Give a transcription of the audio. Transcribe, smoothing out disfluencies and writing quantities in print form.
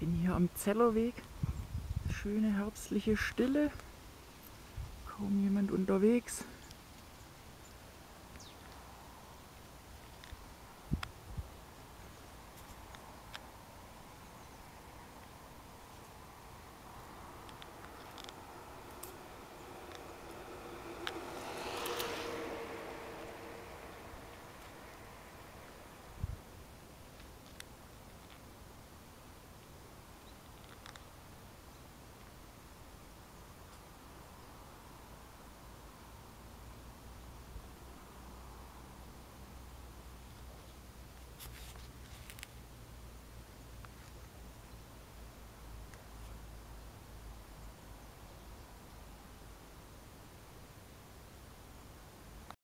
bin hier am Zellerweg. Schöne herbstliche Stille. Kaum jemand unterwegs.